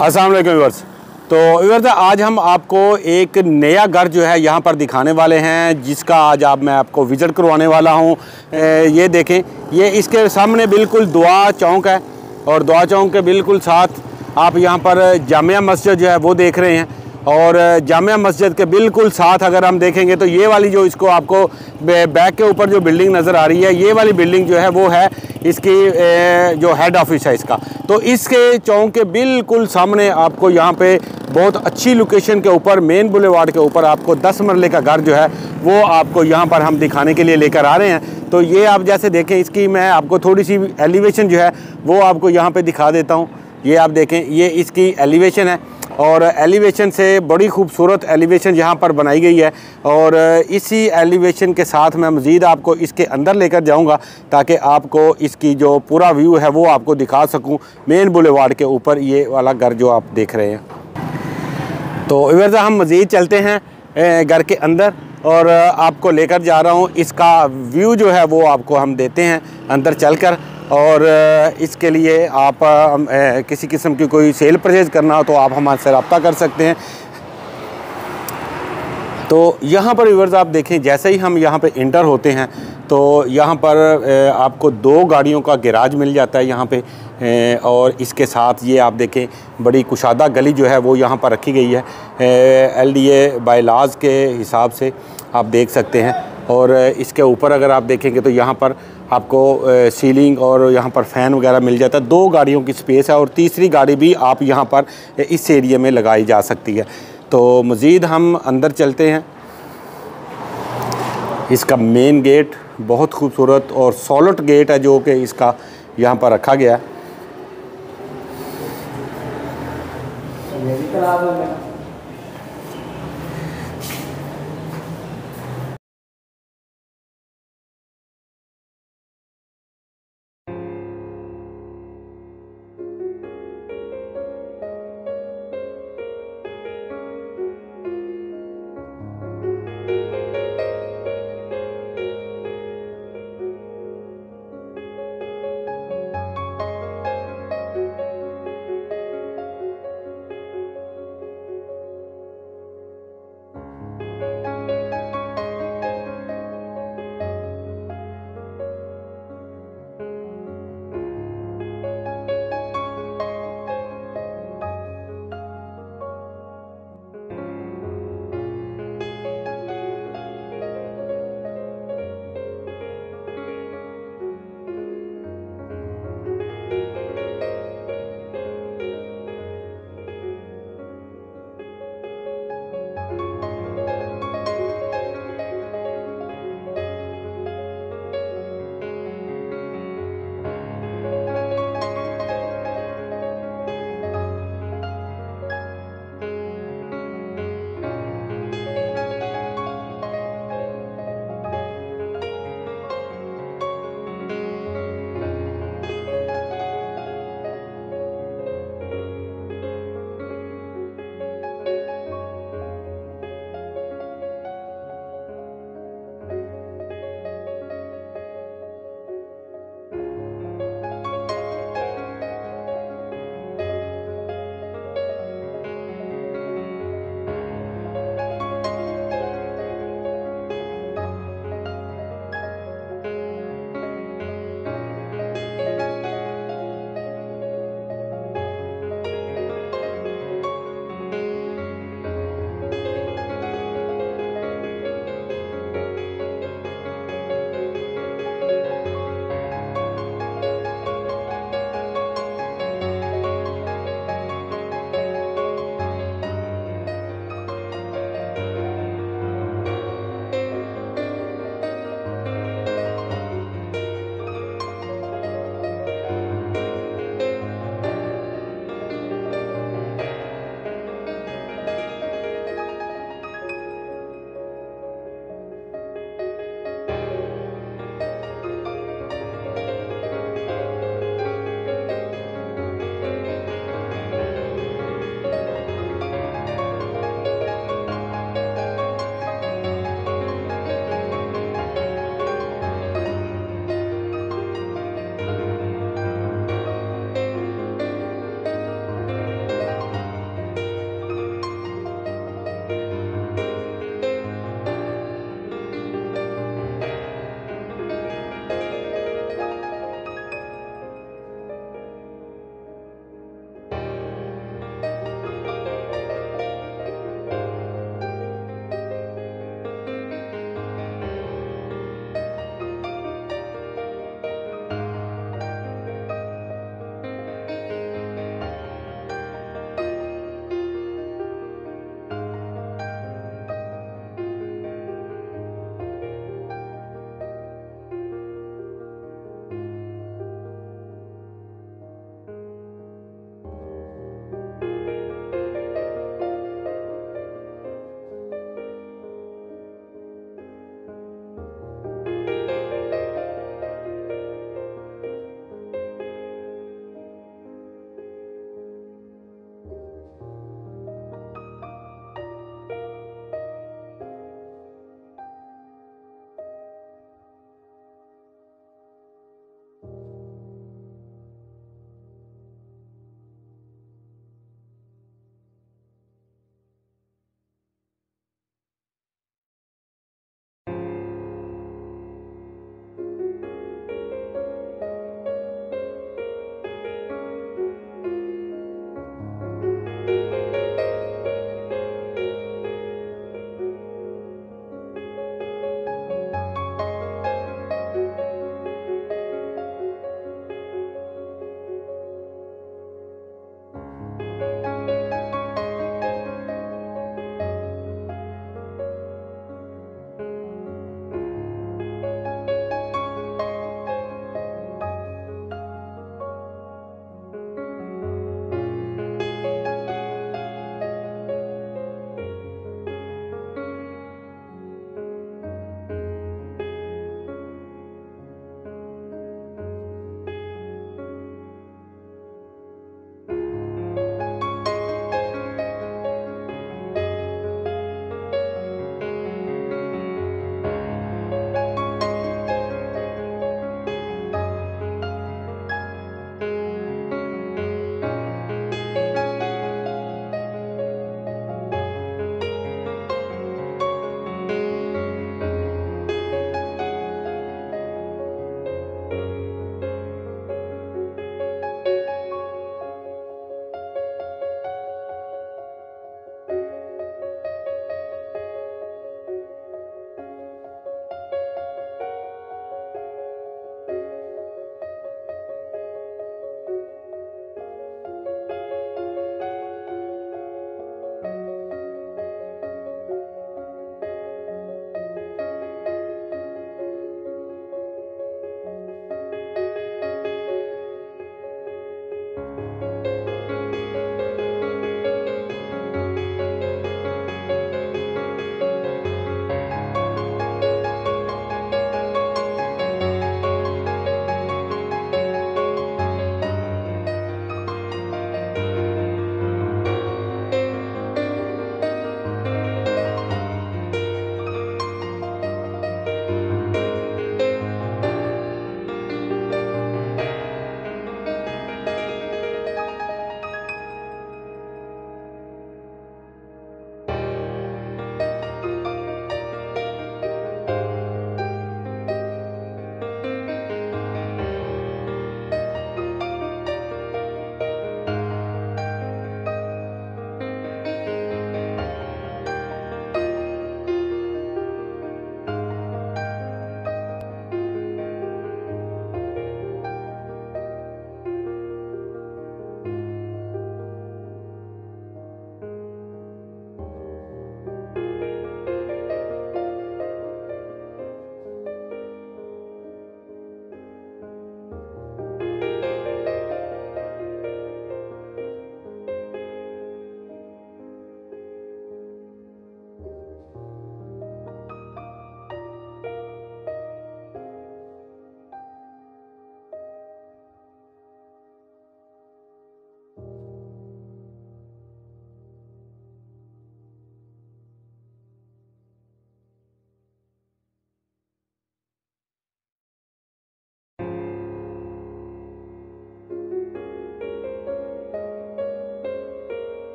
अस्सलाम वालेकुम व्यूअर्स। तो व्यूअर्स आज हम आपको एक नया घर जो है यहाँ पर दिखाने वाले हैं, जिसका आज मैं आपको विज़िट करवाने वाला हूँ। ये देखें, ये इसके सामने बिल्कुल दुआ चौक है और दुआ चौक के बिल्कुल साथ आप यहाँ पर जामिया मस्जिद जो है वो देख रहे हैं। और जामिया मस्जिद के बिल्कुल साथ अगर हम देखेंगे तो ये वाली जो इसको आपको बैक के ऊपर जो बिल्डिंग नज़र आ रही है, ये वाली बिल्डिंग जो है वो है इसकी जो हेड ऑफिस है इसका। तो इसके चौक के बिल्कुल सामने आपको यहाँ पे बहुत अच्छी लोकेशन के ऊपर, मेन बुलेवार्ड के ऊपर आपको 10 मरले का घर जो है वो आपको यहाँ पर हम दिखाने के लिए लेकर आ रहे हैं। तो ये आप जैसे देखें, इसकी मैं आपको थोड़ी सी एलिवेशन जो है वो आपको यहाँ पर दिखा देता हूँ। ये आप देखें, ये इसकी एलिवेशन है और एलिवेशन से बड़ी खूबसूरत एलिवेशन यहाँ पर बनाई गई है। और इसी एलिवेशन के साथ मैं मज़ीद आपको इसके अंदर लेकर जाऊँगा ताकि आपको इसकी जो पूरा व्यू है वो आपको दिखा सकूँ। मेन बुलेवार्ड के ऊपर ये वाला घर जो आप देख रहे हैं। तो इधर हम मज़ीद चलते हैं घर के अंदर और आपको लेकर जा रहा हूँ। इसका व्यू जो है वो आपको हम देते हैं अंदर चलकर। और इसके लिए आप किसी किस्म की कोई सेल परचेज़ करना हो तो आप हमारे से रब्ता कर सकते हैं। तो यहाँ पर व्यूअर्स आप देखें, जैसे ही हम यहाँ पे इंटर होते हैं तो यहाँ पर आपको 2 गाड़ियों का गैराज मिल जाता है यहाँ पे। और इसके साथ ये आप देखें, बड़ी कुशादा गली जो है वो यहाँ पर रखी गई है LDA बायलाज के हिसाब से, आप देख सकते हैं। और इसके ऊपर अगर आप देखेंगे तो यहाँ पर आपको सीलिंग और यहाँ पर फ़ैन वगैरह मिल जाता है। 2 गाड़ियों की स्पेस है और तीसरी गाड़ी भी आप यहाँ पर इस एरिया में लगाई जा सकती है। तो मज़ीद हम अंदर चलते हैं। इसका मेन गेट बहुत खूबसूरत और सॉलिड गेट है जो कि इसका यहाँ पर रखा गया है।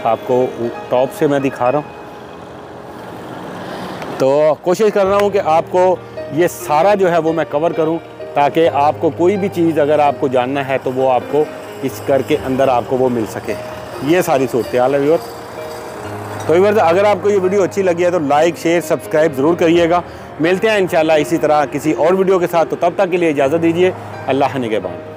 आपको टॉप से मैं दिखा रहा हूँ। तो कोशिश कर रहा हूँ कि आपको ये सारा जो है वो मैं कवर करूँ, ताकि आपको कोई भी चीज़ अगर आपको जानना है तो वो आपको इस घर के अंदर आपको वो मिल सके। ये सारी सूरत हाल है व्यूअर्स। तो व्यूअर्स, अगर आपको ये वीडियो अच्छी लगी है तो लाइक शेयर सब्सक्राइब ज़रूर करिएगा। मिलते हैं इंशाल्लाह इसी तरह किसी और वीडियो के साथ। तो तब तक के लिए इजाज़त दीजिए। अल्लाह निगहबान।